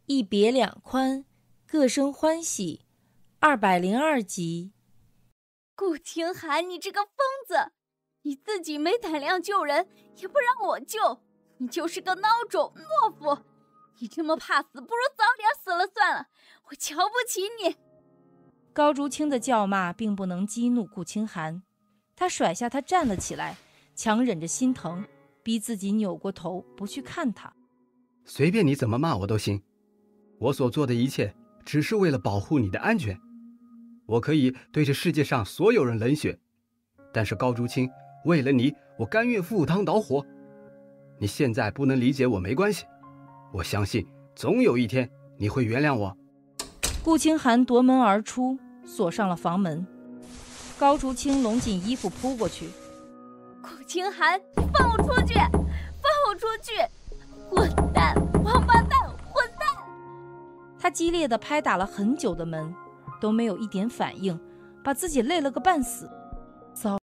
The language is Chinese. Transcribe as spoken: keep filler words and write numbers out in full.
一别两宽，各生欢喜。二百零二集。 顾清寒，你这个疯子！你自己没胆量救人，也不让我救，你就是个孬种懦夫！你这么怕死，不如早点死了算了，我瞧不起你！ 高竹清的叫骂并不能激怒顾清寒，他甩下他站了起来，强忍着心疼，逼自己扭过头不去看他。 随便你怎么骂我都行，我所做的一切只是为了保护你的安全。我可以对这世界上所有人冷血，但是高竹清，为了你，我甘愿赴汤蹈火。你现在不能理解我没关系，我相信总有一天你会原谅我。 顾清寒夺门而出，锁上了房门。高竹清拢紧衣服扑过去。 顾清寒，放我出去！放我出去！混蛋！王八蛋！混蛋！ 他激烈地拍打了很久的门，都没有一点反应，把自己累了个半死。